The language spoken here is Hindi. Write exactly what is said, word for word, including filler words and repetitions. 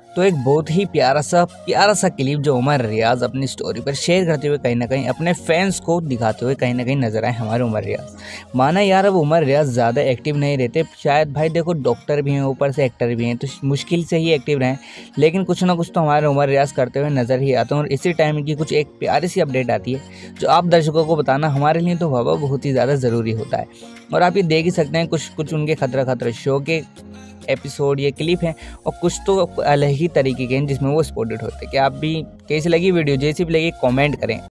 तो एक बहुत ही प्यारा सा प्यारा सा क्लिप जो उमर रियाज अपनी स्टोरी पर शेयर करते हुए कहीं ना कहीं अपने फैंस को दिखाते हुए कहीं ना कहीं नजर आए हमारे उमर रियाज। माना यार अब उमर रियाज ज़्यादा एक्टिव नहीं रहते, शायद भाई देखो डॉक्टर भी हैं ऊपर से एक्टर भी हैं तो मुश्किल से ही एक्टिव रहें, लेकिन कुछ ना कुछ तो हमारे उमर रियाज करते हुए नजर ही आते हैं। और इसी टाइम की कुछ एक प्यारी सी अपडेट आती है जो आप दर्शकों को बताना हमारे लिए तो बाबा बहुत ही ज़्यादा ज़रूरी होता है। और आप ये देख ही सकते हैं कुछ कुछ उनके खतरा खतरा शो के एपिसोड ये क्लिप हैं और कुछ तो अलग ही तरीके के हैं जिसमें वो स्पॉटेड होते हैं। कि आप भी कैसी लगी वीडियो, जैसी भी लगी कमेंट करें।